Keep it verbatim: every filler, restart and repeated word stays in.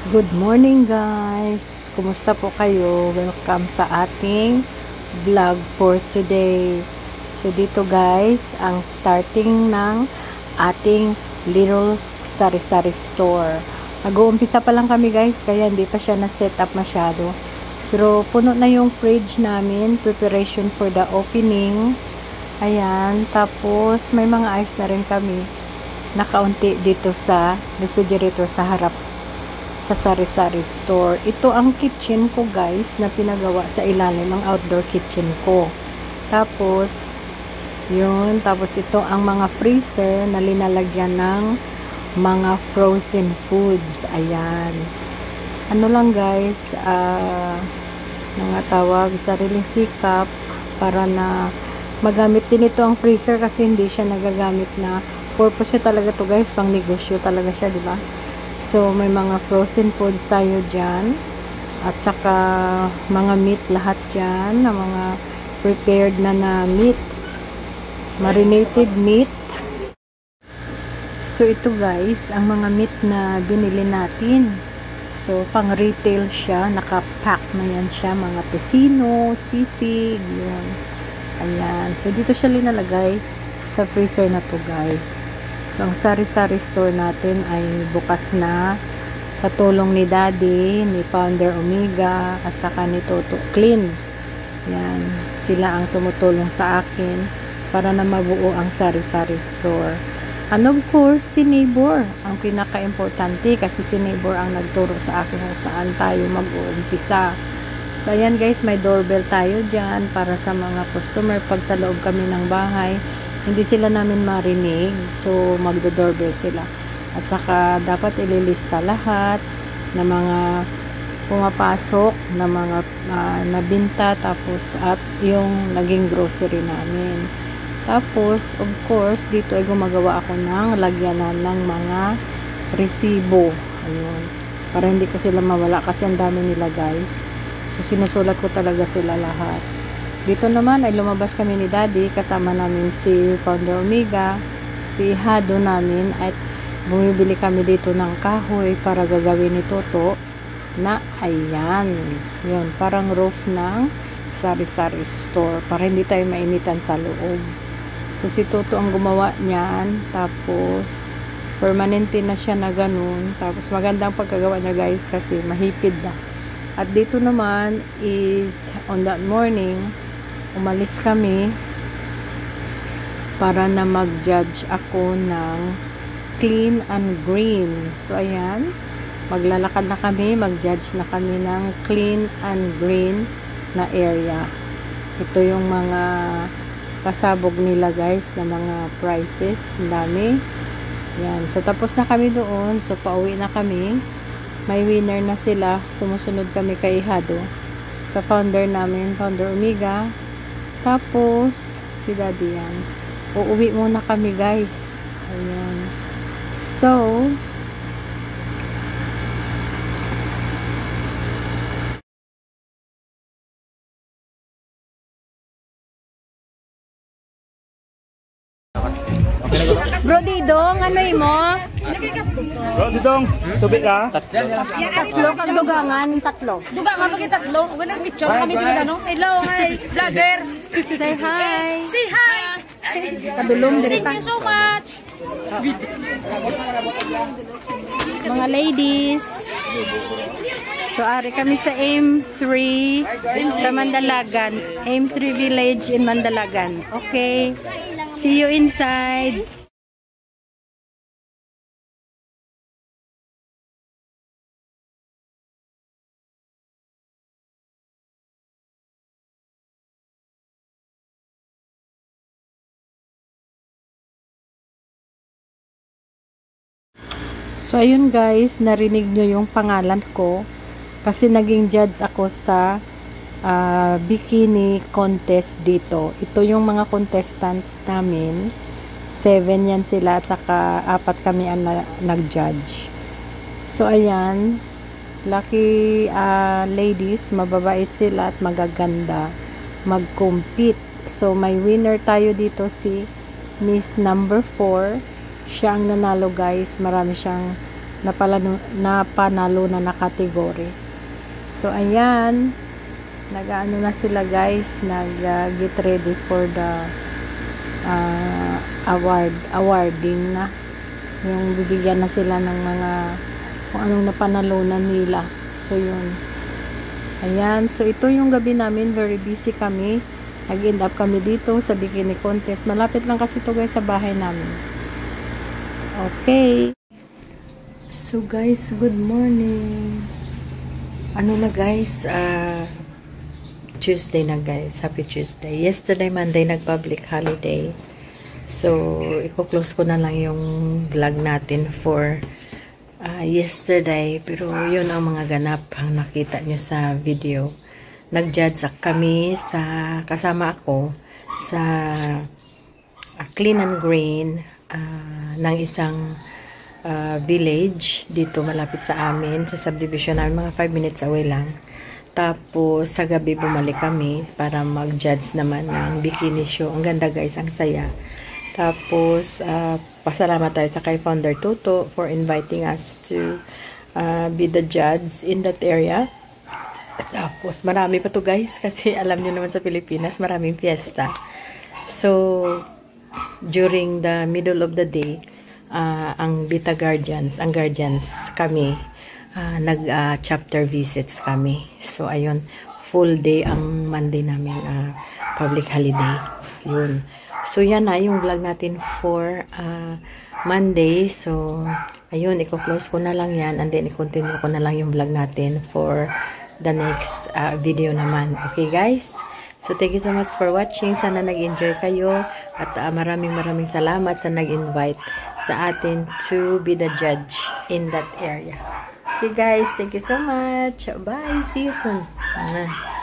Good morning guys! Kumusta po kayo? Welcome sa ating vlog for today. So dito guys, ang starting ng ating little sari-sari store. Nag-uumpisa pa lang kami guys, kaya hindi pa siya na-set up masyado. Pero puno na yung fridge namin, preparation for the opening. Ayan, tapos may mga ice na rin kami. Nakaunti dito sa refrigerator sa harap sa sari-sari store. Ito ang kitchen ko guys na pinagawa sa ilalim ng outdoor kitchen ko. Tapos yun, tapos ito ang mga freezer na linalagyan ng mga frozen foods. Ayan. Ano lang guys, uh, mga tawag, sariling sikap para na magamit din ito ang freezer kasi hindi siya nagagamit na purpose niya talaga to guys, pang negosyo talaga siya, di ba? So, may mga frozen foods tayo dyan. At saka, mga meat lahat dyan. Na mga prepared na na meat. Marinated meat. So, ito guys, ang mga meat na binili natin. So, pang retail siya. Nakapack na yan siya. Mga tocino, sisig, yun. Ayan. So, dito siya linalagay sa freezer na to guys. So, ang sari-sari store natin ay bukas na sa tulong ni Daddy, ni Founder Omega, at saka ni Toto Clean. Yan, sila ang tumutulong sa akin para na mabuo ang sari-sari store. And of course, si Neighbor ang pinaka-importante kasi si Neighbor ang nagturo sa akin kung saan tayo mag-uumpisa. So, ayan guys, may doorbell tayo dyan para sa mga customer pag sa loob kami ng bahay. Hindi sila namin marinig, so magdo-doorbell sila. At saka dapat ililista lahat ng mga pumapasok na mga uh, nabinta, tapos at yung naging grocery namin. Tapos, of course, dito ay gumagawa ako ng lagyanan ng mga resibo. Ayun. Para hindi ko sila mawala kasi ang dami nila guys. So, sinusulat ko talaga sila lahat. Dito naman ay lumabas kami ni Daddy, kasama namin si Founder Omega, si Hado namin, at bumibili kami dito ng kahoy para gagawin ni Toto na ayan, yun, parang roof ng sari-sari store para hindi tayo mainitan sa loob. So si Toto ang gumawa niyan, tapos permanente na siya na ganun, tapos magandang pagkagawa niya guys kasi mahipid na. At dito naman is on that morning, umalis kami para na mag-judge ako ng clean and green. So, ayan. Maglalakad na kami. Mag-judge na kami ng clean and green na area. Ito yung mga pasabog nila guys na mga prices. Ang dami. Yan. So, tapos na kami doon. So, pauwi na kami. May winner na sila. Sumusunod kami kay Hado. Sa founder namin, Founder Omega. Tapos, si Daddy yan. Uuwi muna kami guys. Ayan. So, Bro Didong, ano mo? Bro, Didong, tubig ka? Tatlo kang dugangan, tatlo. Dugangan pag tatlo. Ganang picture kami dito no. Hello, hi, vlogger. Say hi. Say hi. Kadulong diri Thank you so much. mga ladies. So, ari kami sa A I M three sa Mandalagan. A I M three Village in Mandalagan. Okay. See you inside. So, ayun guys, narinig nyo yung pangalan ko kasi naging judge ako sa uh, bikini contest dito. Ito yung mga contestants namin. Seven yan sila at saka apat kami ang na nag-judge. So, ayan. Lucky uh, ladies, mababait sila at magaganda. Mag-compete. So, may winner tayo dito si Miss Number four. Siya ang nanalo guys. Marami siyang napalano, napanalo na na category. So, ayan. Nag-ano na sila guys. Nag-get uh, ready for the uh, award. Awarding na. Yung bibigyan na sila ng mga kung anong napanalunan nila. So, yun. Ayan. So, ito yung gabi namin. Very busy kami. Nag-end up kami dito sa bikini contest. Malapit lang kasi ito guys sa bahay namin. Okay. So guys, good morning. Ano na guys, uh, Tuesday na guys. Happy Tuesday. Yesterday, Monday, nag-public holiday. So, i-close ko na lang yung vlog natin for uh, yesterday. Pero yun ang mga ganap ang nakita nyo sa video. Nag-judge kami sa, kasama ako sa uh, clean and green uh, ng isang uh, village dito malapit sa amin, sa subdivision namin, mga five minutes away lang. Tapos sa gabi bumalik kami para mag-judge naman ng bikini show. Ang ganda guys, ang saya. Tapos uh, pasalamat tayo sa kay Founder Toto for inviting us to uh, be the judge in that area. Tapos, marami pa to guys, kasi alam nyo naman sa Pilipinas, maraming fiesta. So, during the middle of the day, uh, ang Bita Guardians, ang guardians kami, uh, nag-chapter uh, visits kami. So, ayun, full day ang Monday namin, uh, public holiday. Yun. So, yan na yung vlog natin for uh, Monday. So, ayun, i-close ko na lang yan, and then i-continue ko na lang yung vlog natin for the next uh, video naman. Okay guys? So thank you so much for watching. Sana nag-enjoy kayo at uh, maraming maraming salamat sa nag-invite sa atin to be the judge in that area. Okay guys, thank you so much. Bye. See you soon.